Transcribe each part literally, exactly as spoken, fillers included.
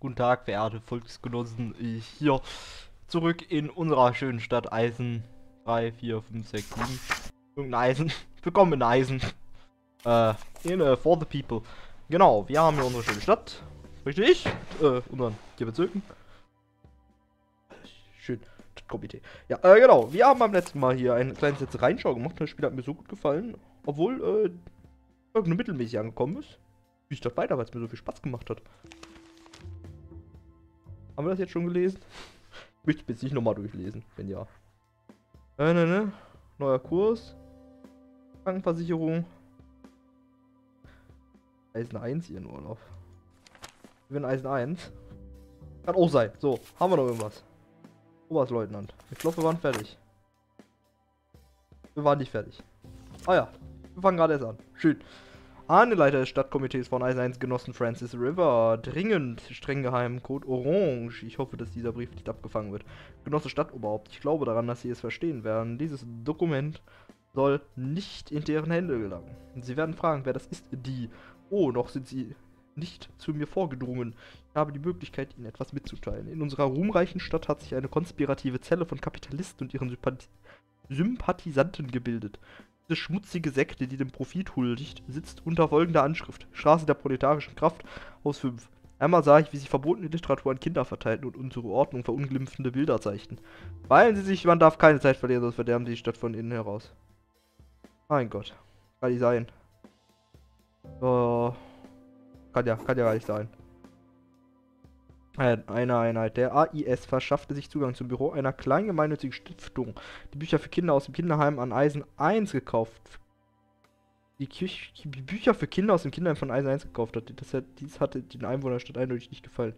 Guten Tag, verehrte Volksgenossen. Ich hier zurück in unserer schönen Stadt Eisen. drei, vier, fünf, sechs, sieben. Irgendein Eisen. Willkommen in Eisen. Äh, in uh, For the People. Genau, wir haben hier unsere schöne Stadt. Richtig? Äh, unseren vier Bezirken. Schön. Komitee. Ja, äh, genau. Wir haben beim letzten Mal hier ein kleines letzte Reinschau gemacht. Das Spiel hat mir so gut gefallen. Obwohl, äh, irgendeine mittelmäßig angekommen ist. Wie ich das weiter, weil es mir so viel Spaß gemacht hat. Haben wir das jetzt schon gelesen? Ich möchte es jetzt nicht nochmal durchlesen, wenn ja. Äh, ne, ne. Neuer Kurs. Krankenversicherung. Eisen eins hier in Urlaub. Wir sind Eisen eins. Kann auch sein. So, haben wir noch irgendwas? Oberstleutnant. Ich glaube, wir waren fertig. Wir waren nicht fertig. Ah ja, wir fangen gerade erst an. Schön. Ahneleiter des Stadtkomitees von Eisen eins Genossen Francis River. Dringend, streng geheim, Code Orange. Ich hoffe, dass dieser Brief nicht abgefangen wird. Genosse Stadtoberhaupt. Ich glaube daran, dass Sie es verstehen werden. Dieses Dokument soll nicht in deren Hände gelangen. Sie werden fragen, wer das ist. Die. Oh, noch sind Sie nicht zu mir vorgedrungen. Ich habe die Möglichkeit, Ihnen etwas mitzuteilen. In unserer ruhmreichen Stadt hat sich eine konspirative Zelle von Kapitalisten und ihren Sympath Sympathisanten gebildet. Diese schmutzige Sekte, die dem Profit huldigt, sitzt unter folgender Anschrift. Straße der proletarischen Kraft, Haus fünf. Einmal sah ich, wie sie verbotene Literatur an Kinder verteilten und unsere Ordnung verunglimpfende Bilder zeigten. Beeilen Sie sich, man darf keine Zeit verlieren, sonst verderben Sie die Stadt von innen heraus. Mein Gott. Kann nicht sein. Oh. Kann ja, kann ja gar nicht sein. Eine Einheit. Der A I S verschaffte sich Zugang zum Büro einer kleinen gemeinnützigen Stiftung, die Bücher für Kinder aus dem Kinderheim an Eisen eins gekauft. Die, Kirch die Bücher für Kinder aus dem Kinderheim von Eisen eins gekauft hat. Das hat dies hatte den Einwohnern der Stadt eindeutig nicht gefallen.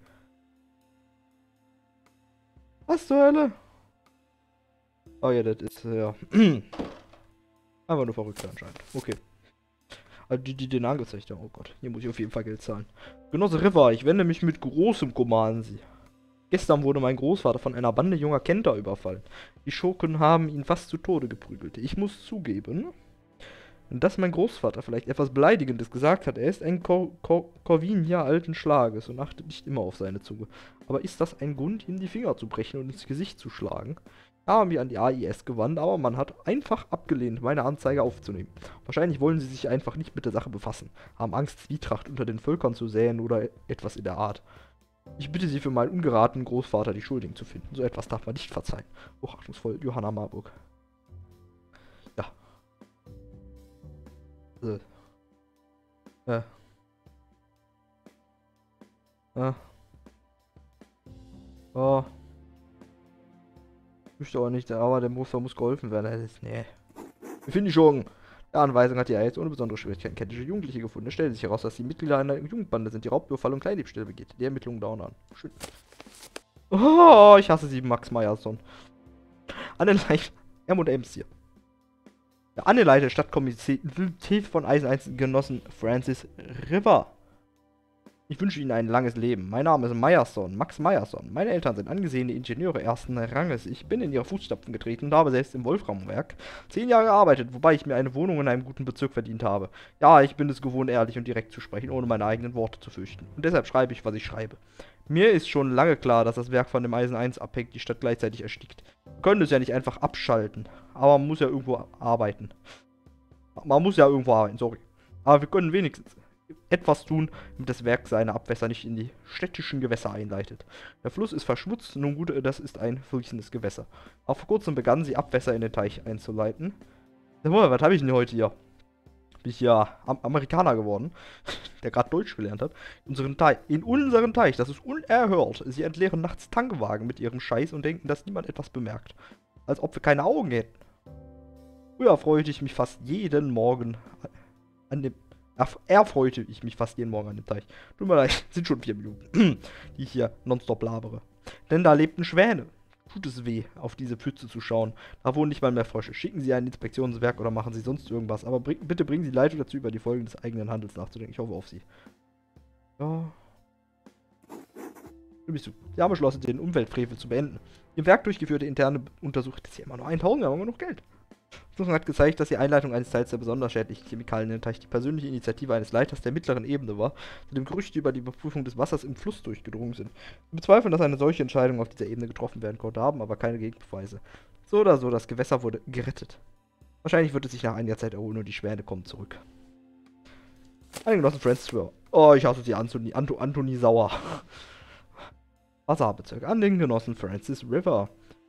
Was zur Hölle? Oh ja, das ist, ja. Einfach nur verrückt anscheinend. Okay. Also die, die den angezeigt haben. Oh Gott, hier muss ich auf jeden Fall Geld zahlen. Genosse River, ich wende mich mit großem Kummer an Sie. Gestern wurde mein Großvater von einer Bande junger Kenter überfallen. Die Schurken haben ihn fast zu Tode geprügelt. Ich muss zugeben, dass mein Großvater vielleicht etwas Beleidigendes gesagt hat. Er ist ein Kor Kor Corvinier alten Schlages und achtet nicht immer auf seine Zunge. Aber ist das ein Grund, ihm die Finger zu brechen und ins Gesicht zu schlagen? Ja, haben wir an die A I S gewandt, aber man hat einfach abgelehnt, meine Anzeige aufzunehmen. Wahrscheinlich wollen sie sich einfach nicht mit der Sache befassen, haben Angst, Zwietracht unter den Völkern zu säen oder etwas in der Art. Ich bitte Sie für meinen ungeratenen Großvater, die Schuldigen zu finden. So etwas darf man nicht verzeihen. Hochachtungsvoll, Johanna Marburg. Ja. Äh. Äh. Äh. Oh. Ich möchte auch nicht, aber der Muster muss geholfen werden. Das ist, nee. Wir finden schon. Der Anweisung hat die A I S ohne besondere Schwierigkeiten kenntliche Jugendliche gefunden. Es stellt sich heraus, dass die Mitglieder einer Jugendbande sind, die Raubüberfall und Kleindiebstähle begeht. Die Ermittlungen dauern an. Schön. Oh, ich hasse sie, Max Meyerson. Anneleiter. M und M's hier. Der Anneleiter Stadtkomitee von Eisen eins Genossen Francis River. Ich wünsche Ihnen ein langes Leben. Mein Name ist Meyerson, Max Meyerson. Meine Eltern sind angesehene Ingenieure ersten Ranges. Ich bin in ihre Fußstapfen getreten und habe selbst im Wolframwerk zehn Jahre gearbeitet, wobei ich mir eine Wohnung in einem guten Bezirk verdient habe. Ja, ich bin es gewohnt, ehrlich und direkt zu sprechen, ohne meine eigenen Worte zu fürchten. Und deshalb schreibe ich, was ich schreibe. Mir ist schon lange klar, dass das Werk von dem Eisen eins abhängt, die Stadt gleichzeitig erstickt. Wir können es ja nicht einfach abschalten, aber man muss ja irgendwo arbeiten. Man muss ja irgendwo arbeiten, sorry. Aber wir können wenigstens etwas tun, damit das Werk seine Abwässer nicht in die städtischen Gewässer einleitet. Der Fluss ist verschmutzt, nun gut, das ist ein fließendes Gewässer. Auch vor kurzem begannen sie Abwässer in den Teich einzuleiten. Was habe ich denn heute hier? Bin ich ja Am Amerikaner geworden, der gerade Deutsch gelernt hat. In unseren Teich, in unseren Teich, das ist unerhört. Sie entleeren nachts Tankwagen mit ihrem Scheiß und denken, dass niemand etwas bemerkt. Als ob wir keine Augen hätten. Früher freute ich mich fast jeden Morgen an dem erfreute ich mich fast jeden Morgen an dem Teich. Tut mir leid, sind schon vier Minuten, die ich hier nonstop labere. Denn da lebten Schwäne. Tut es weh, auf diese Pfütze zu schauen. Da wohnen nicht mal mehr Frösche. Schicken Sie ein Inspektionswerk oder machen Sie sonst irgendwas. Aber bring, bitte bringen Sie Leitung dazu, über die Folgen des eigenen Handels nachzudenken. Ich hoffe auf Sie. Ja. Stimme ich zu. Sie haben beschlossen, den Umweltfrevel zu beenden. Im Werk durchgeführte interne Untersuchung. Das ist ja immer nur tausend, wir haben immer noch Geld. Untersuchung hat gezeigt, dass die Einleitung eines Teils der besonders schädlichen Chemikalien in den Teich die persönliche Initiative eines Leiters der mittleren Ebene war, zu dem Gerüchte über die Überprüfung des Wassers im Fluss durchgedrungen sind. Wir bezweifeln, dass eine solche Entscheidung auf dieser Ebene getroffen werden konnte, haben aber keine Gegenbeweise. So oder so, das Gewässer wurde gerettet. Wahrscheinlich wird es sich nach einiger Zeit erholen und die Schwäne kommen zurück. An den Genossen Francis Schwör. Oh, ich hasse sie, Anthony, Anto, Anthony Sauer. Wasserbezirk. An den Genossen Francis River.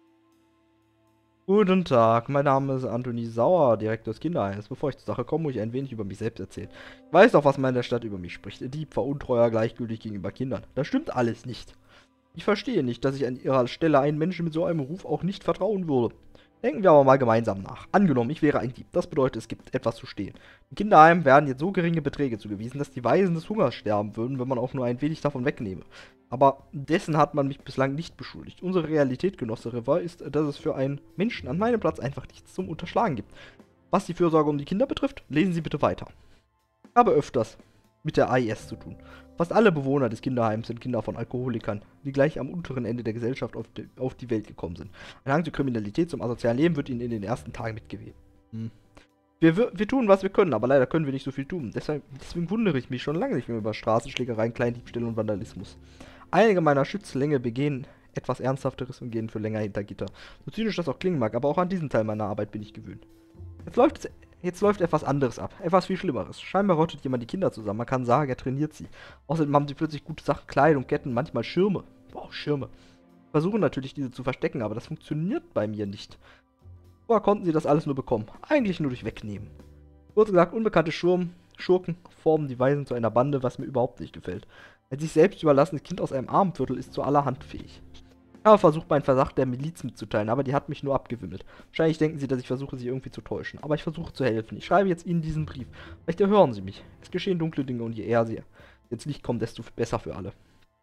Guten Tag, mein Name ist Anthony Sauer, Direktor des Kinderheims. Bevor ich zur Sache komme, muss ich ein wenig über mich selbst erzählen. Ich weiß doch, was man in der Stadt über mich spricht. Dieb, veruntreuer, gleichgültig gegenüber Kindern. Das stimmt alles nicht. Ich verstehe nicht, dass ich an ihrer Stelle einem Menschen mit so einem Ruf auch nicht vertrauen würde. Denken wir aber mal gemeinsam nach. Angenommen, ich wäre ein Dieb. Das bedeutet, es gibt etwas zu stehlen. Im Kinderheim werden jetzt so geringe Beträge zugewiesen, dass die Waisen des Hungers sterben würden, wenn man auch nur ein wenig davon wegnehme. Aber dessen hat man mich bislang nicht beschuldigt. Unsere Realität, Genosse River, ist, dass es für einen Menschen an meinem Platz einfach nichts zum Unterschlagen gibt. Was die Fürsorge um die Kinder betrifft, lesen Sie bitte weiter. Ich habe öfters mit der A I S zu tun. Fast alle Bewohner des Kinderheims sind Kinder von Alkoholikern, die gleich am unteren Ende der Gesellschaft auf die, auf die Welt gekommen sind. Ein Hang zur Kriminalität, zum asozialen Leben wird ihnen in den ersten Tagen mitgegeben. Hm. Wir, wir, wir tun, was wir können, aber leider können wir nicht so viel tun. Deshalb, deswegen wundere ich mich schon lange nicht mehr über Straßenschlägereien, Kleindiebstähle und Vandalismus. Einige meiner Schützlinge begehen etwas Ernsthafteres und gehen für länger hinter Gitter. So zynisch das auch klingen mag, aber auch an diesen Teil meiner Arbeit bin ich gewöhnt. Jetzt läuft es... Jetzt läuft etwas anderes ab. Etwas viel Schlimmeres. Scheinbar rottet jemand die Kinder zusammen. Man kann sagen, er trainiert sie. Außerdem haben sie plötzlich gute Sachen, Kleidung, Ketten, manchmal Schirme. Wow, Schirme. Versuchen natürlich, diese zu verstecken, aber das funktioniert bei mir nicht. Vorher konnten sie das alles nur bekommen. Eigentlich nur durch Wegnehmen. Kurz gesagt, unbekannte Schurm, Schurken formen die Weisen zu einer Bande, was mir überhaupt nicht gefällt. Ein sich selbst überlassenes Kind aus einem Armenviertel ist zu allerhand fähig. Ich habe versucht, meinen Verdacht der Miliz mitzuteilen, aber die hat mich nur abgewimmelt. Wahrscheinlich denken sie, dass ich versuche, sie irgendwie zu täuschen. Aber ich versuche zu helfen. Ich schreibe jetzt Ihnen diesen Brief. Vielleicht erhören Sie mich. Es geschehen dunkle Dinge und je eher sie ins Licht kommen, desto besser für alle.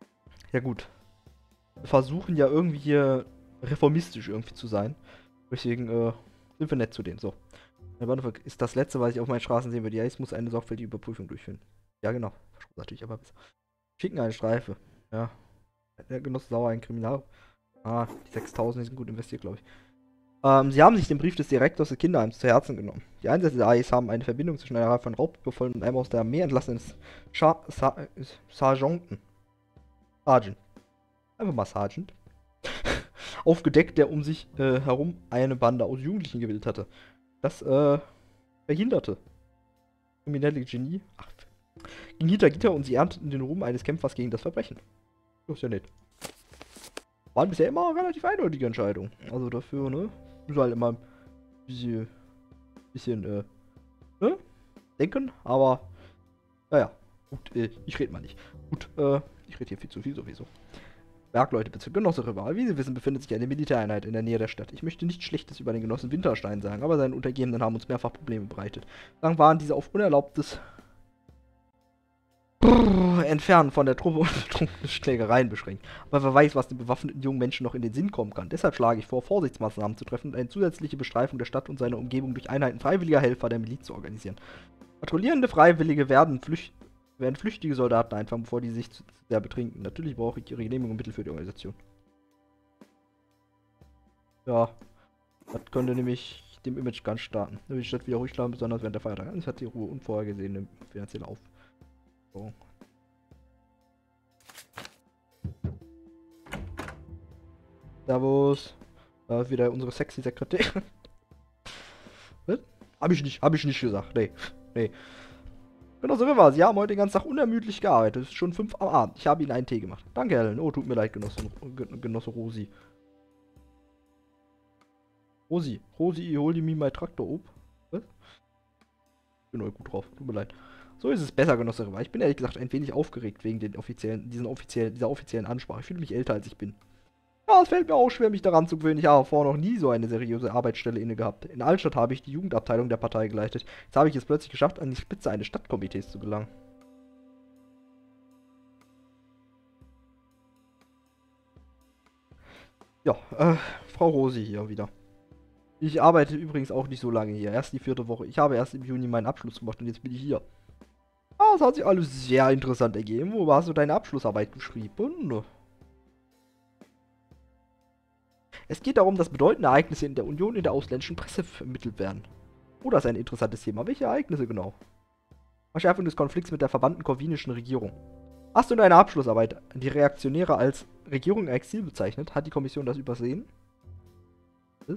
Ja gut. Wir versuchen ja irgendwie hier reformistisch irgendwie zu sein. Deswegen äh, sind wir nett zu denen. So. Der Bahnhof ist das letzte, was ich auf meinen Straßen sehen würde. Ja, ich muss eine sorgfältige Überprüfung durchführen. Ja genau. Natürlich, aber besser. Schicken eine Streife. Ja. Der Genosse Sauer, ein Kriminal... Ah, die sechstausend sind gut investiert, glaube ich. Ähm, sie haben sich den Brief des Direktors des Kinderheims zu Herzen genommen. Die Einsätze der A Is haben eine Verbindung zwischen einer Reihe von Raubüberfällen und einem aus der Armee entlassenen Scha Sa Sergeanten. Sergeant. Einfach mal Sergeant. Aufgedeckt, der um sich äh, herum eine Bande aus Jugendlichen gebildet hatte. Das, äh, verhinderte. Kriminelle Genie. Ach, ging hinter Gitter und sie ernteten den Ruhm eines Kämpfers gegen das Verbrechen. Das ist ja nett. Waren bisher immer relativ eindeutige Entscheidungen. Also dafür, ne? Muss halt immer ein bisschen, bisschen, äh, ne? Denken, aber, naja. Gut, äh, ich rede mal nicht. Gut, äh, ich rede hier viel zu viel sowieso. Bergleute, bitte. Genosse Rival. Wie Sie wissen, befindet sich eine Militäreinheit in der Nähe der Stadt. Ich möchte nichts Schlechtes über den Genossen Winterstein sagen, aber seine Untergebenen haben uns mehrfach Probleme bereitet. Dann waren diese auf unerlaubtes Brrr, Entfernen von der Truppe und Schlägereien beschränkt. Aber wer weiß, was den bewaffneten jungen Menschen noch in den Sinn kommen kann. Deshalb schlage ich vor, Vorsichtsmaßnahmen zu treffen und eine zusätzliche Bestreifung der Stadt und seiner Umgebung durch Einheiten freiwilliger Helfer der Miliz zu organisieren. Patrouillierende Freiwillige werden, flücht werden flüchtige Soldaten einfangen, bevor die sich zu sehr betrinken. Natürlich brauche ich ihre Genehmigung und Mittel für die Organisation. Ja, das könnte nämlich dem Image ganz starten. Da will die Stadt wieder ruhig schlafen, besonders während der Feiertage. Das hat die Ruhe unvorhergesehene finanzielle Auf. So. Servus. Da ist wieder unsere sexy Sekretärin. Was? Hab ich nicht, hab ich nicht gesagt. Nee. Nee. Genau so wie war. Sie haben heute den ganzen Tag unermüdlich gearbeitet. Es ist schon fünf am Abend. Ich habe Ihnen einen Tee gemacht. Danke, Helen. Oh, tut mir leid, Genosse, Genosse Rosi. Rosi. Rosi, hol die mir mein Traktor ob. Was? Bin heute gut drauf. Tut mir leid. So ist es besser, Genosse River. Ich bin ehrlich gesagt ein wenig aufgeregt wegen den offiziellen, diesen offiziellen, dieser offiziellen Ansprache. Ich fühle mich älter, als ich bin. Ja, es fällt mir auch schwer, mich daran zu gewöhnen. Ich habe vorher noch nie so eine seriöse Arbeitsstelle inne gehabt. In Altstadt habe ich die Jugendabteilung der Partei geleitet. Jetzt habe ich es plötzlich geschafft, an die Spitze eines Stadtkomitees zu gelangen. Ja, äh, Frau Rosi hier wieder. Ich arbeite übrigens auch nicht so lange hier. Erst die vierte Woche. Ich habe erst im Juni meinen Abschluss gemacht und jetzt bin ich hier. Ah, das hat sich alles sehr interessant ergeben. Wo hast du deine Abschlussarbeit geschrieben? Es geht darum, dass bedeutende Ereignisse in der Union in der ausländischen Presse vermittelt werden. Oh, das ist ein interessantes Thema. Welche Ereignisse genau? Verschärfung des Konflikts mit der verbannten korvinischen Regierung. Hast du in deiner Abschlussarbeit die Reaktionäre als Regierung im Exil bezeichnet? Hat die Kommission das übersehen? Was?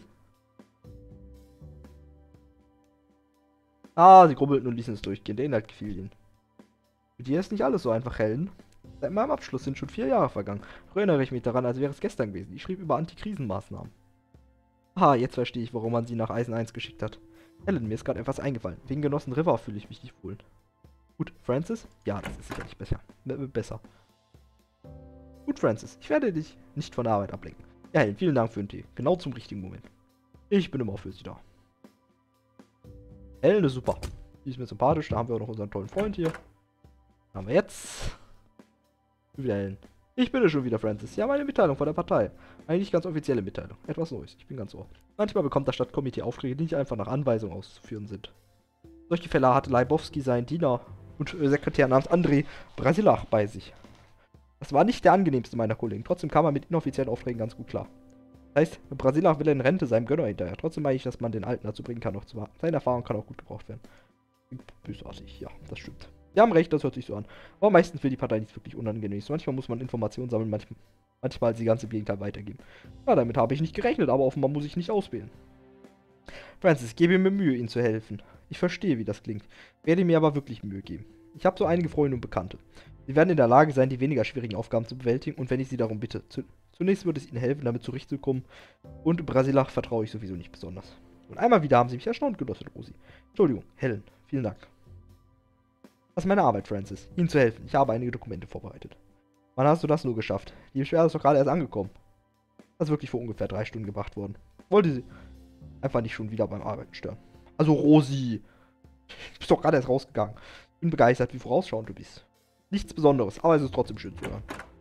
Ah, sie grubbelten und ließen es durchgehen. Der Inhalt gefiel ihnen. Für die ist nicht alles so einfach, Helen. Seit meinem Abschluss sind schon vier Jahre vergangen. Früher erinnere ich mich daran, als wäre es gestern gewesen. Ich schrieb über Antikrisenmaßnahmen. Ah, jetzt verstehe ich, warum man sie nach Eisen eins geschickt hat. Helen, mir ist gerade etwas eingefallen. Wegen Genossen River fühle ich mich nicht wohl. Gut, Francis? Ja, das ist sicherlich besser. B besser. Gut, Francis. Ich werde dich nicht von der Arbeit ablenken. Ja, Helen, vielen Dank für den Tee. Genau zum richtigen Moment. Ich bin immer für Sie da. Helen ist super. Die ist mir sympathisch. Da haben wir auch noch unseren tollen Freund hier. Was haben wir jetzt? Wieder Helen. Ich bin es schon wieder, Francis. Ja, meine Mitteilung von der Partei. Eine nicht ganz offizielle Mitteilung. Etwas Neues. Ich bin ganz ohr. Manchmal bekommt das Stadtkomitee Aufträge, die nicht einfach nach Anweisung auszuführen sind. Solche Fälle hatte Leibowski seinen Diener und äh, Sekretär namens André Brasilach bei sich. Das war nicht der angenehmste meiner Kollegen. Trotzdem kam er mit inoffiziellen Aufträgen ganz gut klar. Das heißt, Brasilach will in Rente seinem Gönner hinterher. Trotzdem meine ich, dass man den Alten dazu bringen kann, noch zu warten. Seine Erfahrung kann auch gut gebraucht werden. Bösartig, ja, das stimmt. Sie haben recht, das hört sich so an. Aber meistens will die Partei nichts wirklich Unangenehmes. Manchmal muss man Informationen sammeln, manchmal, manchmal die ganze Gegenteil weitergeben. Ja, damit habe ich nicht gerechnet, aber offenbar muss ich nicht auswählen. Francis, gebe mir Mühe, Ihnen zu helfen. Ich verstehe, wie das klingt. Werde mir aber wirklich Mühe geben. Ich habe so einige Freunde und Bekannte. Sie werden in der Lage sein, die weniger schwierigen Aufgaben zu bewältigen, und wenn ich Sie darum bitte, zu, zunächst würde es Ihnen helfen, damit zurechtzukommen, und Brasilach vertraue ich sowieso nicht besonders. Und einmal wieder haben Sie mich erstaunt genossen, Rosi. Entschuldigung, Helen, vielen Dank. Das ist meine Arbeit, Francis. Ihnen zu helfen. Ich habe einige Dokumente vorbereitet. Wann hast du das nur geschafft? Die Beschwerde ist doch gerade erst angekommen. Das ist wirklich vor ungefähr drei Stunden gebracht worden. Wollte sie einfach nicht schon wieder beim Arbeiten stören. Also, Rosi. Du bist doch gerade erst rausgegangen. Ich bin begeistert, wie vorausschauend du bist. Nichts Besonderes, aber es ist trotzdem schön zu hören.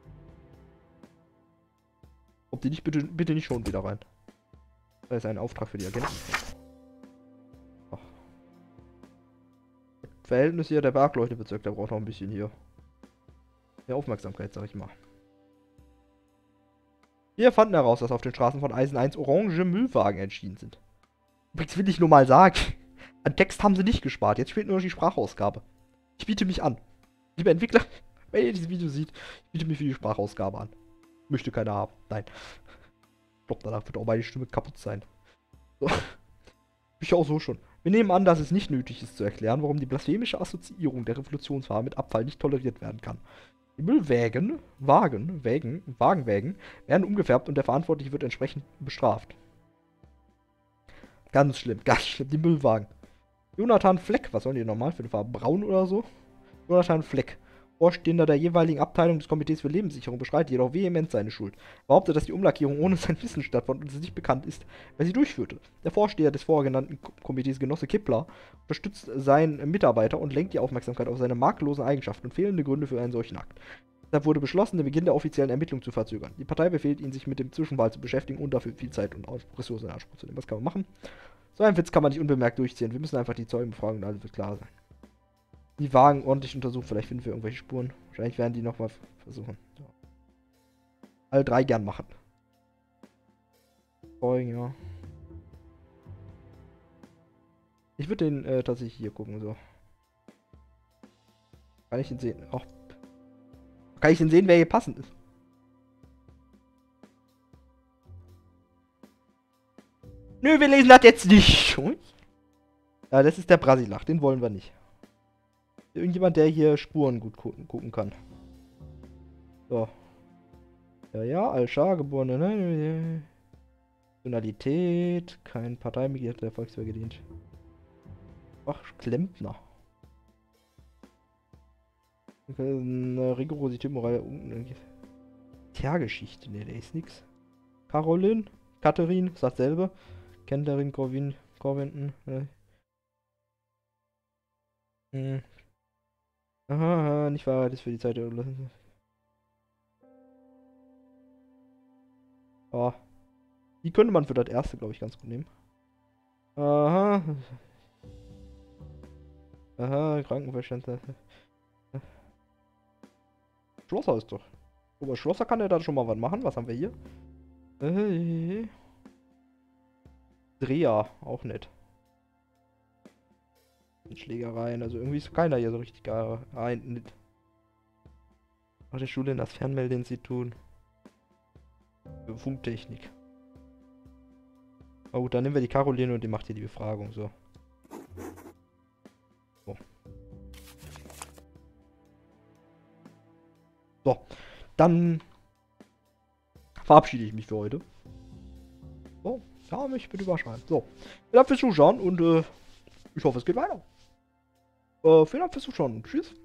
Kommt die nicht bitte, bitte nicht schon wieder rein. Das ist ein Auftrag für die Agenten. Ach. Verhältnis hier, der Bergleuchtebezirk, der braucht noch ein bisschen hier. Mehr Aufmerksamkeit, sag ich mal. Wir fanden heraus, dass auf den Straßen von Eisen eins orange Müllwagen erschienen sind. Übrigens will ich nur mal sagen, an Text haben sie nicht gespart. Jetzt fehlt nur noch die Sprachausgabe. Ich biete mich an. Liebe Entwickler, wenn ihr dieses Video seht, ich biete mich für die Sprachausgabe an. Möchte keiner haben. Nein. Ich glaube, danach wird auch meine Stimme kaputt sein. So. Ich auch so schon. Wir nehmen an, dass es nicht nötig ist zu erklären, warum die blasphemische Assoziierung der Revolutionsfahrer mit Abfall nicht toleriert werden kann. Die Müllwägen, Wagen, Wägen, Wagenwägen werden umgefärbt und der Verantwortliche wird entsprechend bestraft. Ganz schlimm, ganz schlimm, die Müllwagen. Jonathan Fleck, was sollen die normal für eine Farbe? Braun oder so? Jonathan Fleck, Vorstehender der jeweiligen Abteilung des Komitees für Lebenssicherung, bestreitet jedoch vehement seine Schuld. Er behauptet, dass die Umlackierung ohne sein Wissen stattfand und es nicht bekannt ist, wer sie durchführte. Der Vorsteher des vorgenannten Komitees, Genosse Kippler, unterstützt seinen Mitarbeiter und lenkt die Aufmerksamkeit auf seine makellosen Eigenschaften und fehlende Gründe für einen solchen Akt. Deshalb wurde beschlossen, den Beginn der offiziellen Ermittlung zu verzögern. Die Partei befiehlt ihn, sich mit dem Zwischenwahl zu beschäftigen und dafür viel Zeit und Ressourcen in Anspruch zu nehmen. Was kann man machen? So einen Witz kann man nicht unbemerkt durchziehen. Wir müssen einfach die Zeugen befragen und alles wird klar sein. Die Wagen ordentlich untersuchen, vielleicht finden wir irgendwelche Spuren. Wahrscheinlich werden die nochmal versuchen. So. Alle drei gern machen. Zeugen, ja. Ich würde den äh, tatsächlich hier gucken, so. Kann ich den sehen? Auch. Kann ich den sehen, wer hier passend ist? Nö, wir lesen das jetzt nicht. Ja, das ist der Brasilach, den wollen wir nicht. Irgendjemand, der hier Spuren gut gucken, gucken kann. So. Ja, ja, Al-Shah, geborene, ne? Nationalität, kein Parteimitglied der Volkswehr gedient. Ach, Klempner. Eine Rigorosität, Moral, Tiergeschichte, ne, der ist nix. Caroline, Katharin, ist dasselbe. Kenterin, Corvin, Corvinton, ne? Hm. Aha, aha, nicht verheiratet für die Zeit der Überlassung. Oh. Die könnte man für das erste, glaube ich, ganz gut nehmen. Aha. Aha, Krankenverstand. Schlosser ist doch. Aber Schlosser kann ja da schon mal was machen. Was haben wir hier? Äh, Dreher, auch nett. Mit Schlägereien, also irgendwie ist keiner hier so richtig geil. Rein, nicht. Nach der Schule in das Fernmeldeinstitut. Für Funktechnik. Na gut, dann nehmen wir die Caroline und die macht hier die Befragung, so. So. So, dann verabschiede ich mich für heute. So, ja, mich bitte überschreiben. So, vielen Dank fürs Zuschauen und äh, ich hoffe, es geht weiter. Äh, vielen Dank fürs Zuschauen. Tschüss.